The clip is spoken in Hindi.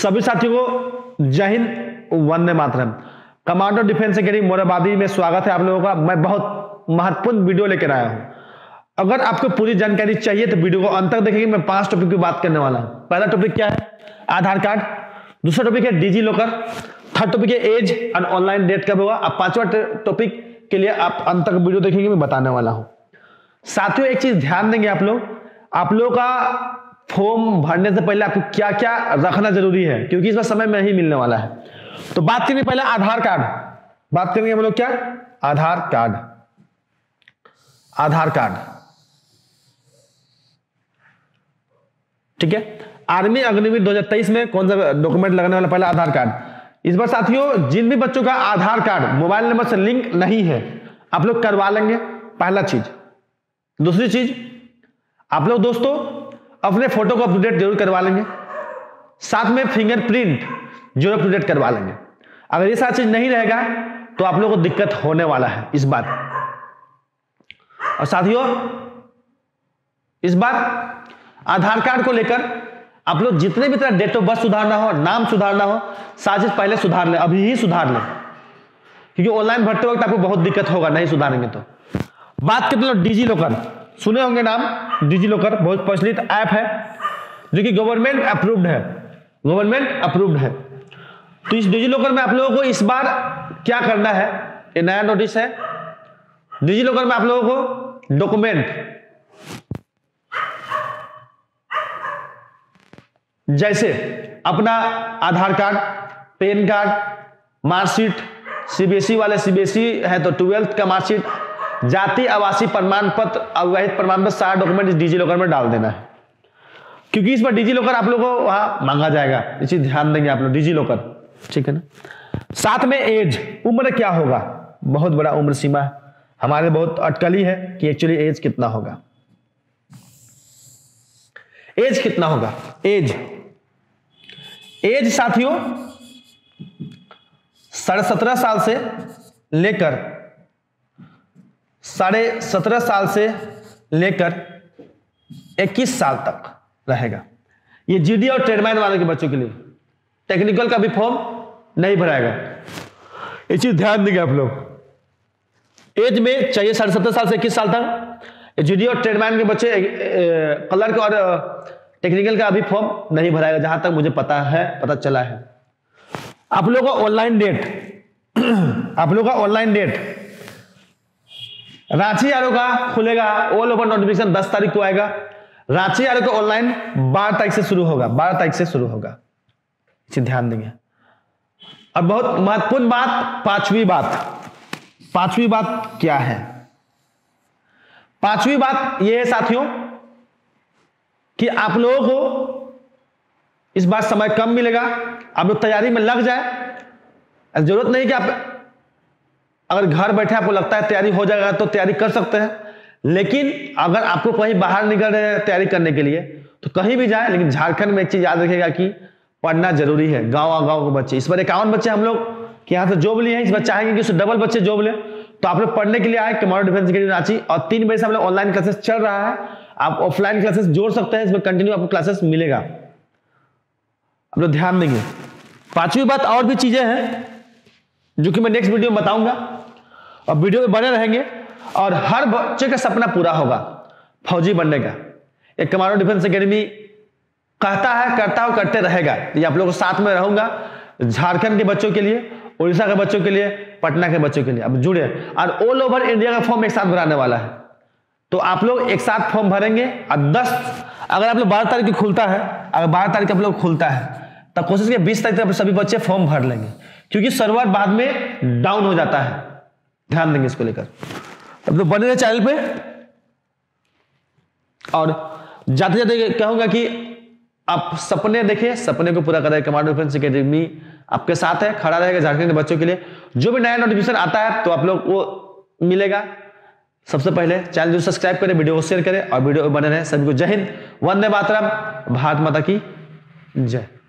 सभी साथियों को जय हिंद, वंदे मातरम। कमांडो डिफेंस एकेडमी मोरहाबादी में स्वागत है आप लोगों का। मैं बहुत महत्वपूर्ण वीडियो लेकर आया हूं। अगर आपको पूरी जानकारी चाहिए तो वीडियो को अंत तक देखेंगे। मैं 5 टॉपिक की बात करने वाला हूं। पहला टॉपिक क्या है? आधार कार्ड। दूसरा टॉपिक है डिजी लॉकर। थर्ड टॉपिक है एज एंड ऑनलाइन डेट कब होगा। अब 5वां टॉपिक के लिए आप अंत तक वीडियो देखेंगे, मैं बताने वाला हूं। साथियों एक चीज ध्यान देंगे आप लोग का फॉर्म भरने से पहले आपको क्या क्या रखना जरूरी है, क्योंकि इस बार समय में ही मिलने वाला है। तो बात करेंगे पहले आधार कार्ड। बात करेंगे हम लोग क्या? आधार कार्ड। आधार कार्ड ठीक है। आर्मी अग्निवीर 2023 में कौन सा डॉक्यूमेंट लगने वाला? पहला आधार कार्ड। इस बार साथियों जिन भी बच्चों का आधार कार्ड मोबाइल नंबर से लिंक नहीं है, आप लोग करवा लेंगे, पहला चीज। दूसरी चीज, आप लोग दोस्तों अपने फोटो को अपडेट जरूर करवा लेंगे, साथ में फिंगरप्रिंट जरूर अपडेट करवा लेंगे। अगर ये सारी चीज नहीं रहेगा तो आप लोगों को दिक्कत होने वाला है इस बार। और साथियों इस बार आधार कार्ड को लेकर आप लोग जितने भी तरह डेट ऑफ बर्थ सुधारना हो, नाम सुधारना हो, सारी चीज पहले सुधार लें, अभी ही सुधार लें, क्योंकि ऑनलाइन भरते वक्त आपको बहुत दिक्कत होगा नहीं सुधारेंगे तो। बात करते हैं डिजी लॉकर। सुने होंगे नाम डिजी लॉकर, बहुत प्रचलित ऐप है जो कि गवर्नमेंट अप्रूव्ड है। गवर्नमेंट अप्रूव्ड है। तो इस डिजी लॉकर में आप लोगों को इस बार क्या करना है, ये नया नोटिस है। डिजी लॉकर में आप लोगों को डॉक्यूमेंट जैसे अपना Aadhaar card, PAN card, marksheet, CBSE वाले सीबीएसई है तो 12th का मार्कशीट, जाति आवासीय प्रमाण पत्र, अविवाहित प्रमाण पत्र, सारा डॉक्यूमेंट इस डिजी लॉकर में डाल देना है, क्योंकि इस बार डिजी लॉकर आप लोगों को वहां मांगा जाएगा। इस चीज ध्यान देंगे आप लोग, डिजी लॉकर ठीक है ना। साथ में एज, उम्र क्या होगा, बहुत बड़ा उम्र सीमा है, हमारे बहुत अटकली है कि एक्चुअली एज कितना होगा। एज कितना होगा? एज साथियों 17.5 साल से लेकर 17.5 साल से लेकर 21 साल तक रहेगा। ये जीडी और ट्रेडमैन वाले के बच्चों के लिए। टेक्निकल का भी फॉर्म नहीं भराएगा, ये चीज ध्यान देंगे आप लोग। एज में चाहिए 17.5 साल से 21 साल तक। जीडी और ट्रेडमैन के बच्चे, क्लर्क और टेक्निकल का अभी फॉर्म नहीं भराएगा, जहां तक मुझे पता चला है। आप लोगों का ऑनलाइन डेट रांची आरओ का खुलेगा, ऑल ओवर नोटिफिकेशन 10 तारीख को आएगा। रांची आरओ का ऑनलाइन 12 तारीख से शुरू होगा, 12 तारीख से शुरू होगा, इसे ध्यान देंगे। और बहुत महत्वपूर्ण बात, पांचवी बात क्या है? पांचवी बात यह है साथियों कि आप लोगों को इस बार समय कम मिलेगा, आप लोग तैयारी में लग जाए। जरूरत नहीं कि आप अगर घर बैठे आपको लगता है तैयारी हो जाएगा तो तैयारी कर सकते हैं, लेकिन अगर आपको कहीं बाहर निकल रहे हैं तैयारी करने के लिए तो कहीं भी जाए, लेकिन झारखंड में एक चीज याद रखिएगा कि पढ़ना जरूरी है। गांव के बच्चे, इस बार 51 बच्चे हम लोग के यहाँ से जॉब लिए हैं, इस बार चाहेंगे कि उससे डबल बच्चे जॉब ले, तो आप लोग पढ़ने के लिए आए कमांडो डिफेंस एकेडमी रांची। और 3 बजे से हम लोग ऑनलाइन क्लासेस चल रहा है, आप ऑफलाइन क्लासेस जोड़ सकते हैं, इसमें कंटिन्यू आपको क्लासेस मिलेगा। आप लोग ध्यान देंगे। 5वीं बात, और भी चीजें हैं जो कि मैं नेक्स्ट वीडियो में बताऊंगा, और वीडियो में बने रहेंगे। और हर बच्चे का सपना पूरा होगा फौजी बनने का। एक कमांडो डिफेंस एकेडमी कहता है, करता है, करते रहेगा। ये आप लोगों के साथ में रहूंगा, झारखंड के बच्चों के लिए, उड़ीसा के बच्चों के लिए, पटना के बच्चों के लिए। अब जुड़े, और ऑल ओवर इंडिया का फॉर्म एक साथ भराने वाला है, तो आप लोग एक साथ फॉर्म भरेंगे। और 10 अगर आप लोग 12 तारीख को खुलता है, अगर 12 तारीख आप लोग खुलता है तब कोशिश करिए 20 तारीख तक सभी बच्चे फॉर्म भर लेंगे, क्योंकि सर्वर बाद में डाउन हो जाता है। ध्यान देंगे इसको लेकर। अब लोग बने रहे चैनल पे। और जाते जाते कहूंगा कि आप सपने देखिए, सपने को पूरा करें। कमांडो डिफेंस एकेडमी आपके साथ है, खड़ा रहेगा झारखंड के बच्चों के लिए। जो भी नया नोटिफिकेशन आता है तो आप लोग वो मिलेगा। सबसे पहले चैनल को सब्सक्राइब करें, वीडियो को शेयर करें, और वीडियो बने रहे। सभी को जय हिंद, वंदे मातरम, भारत माता की जय।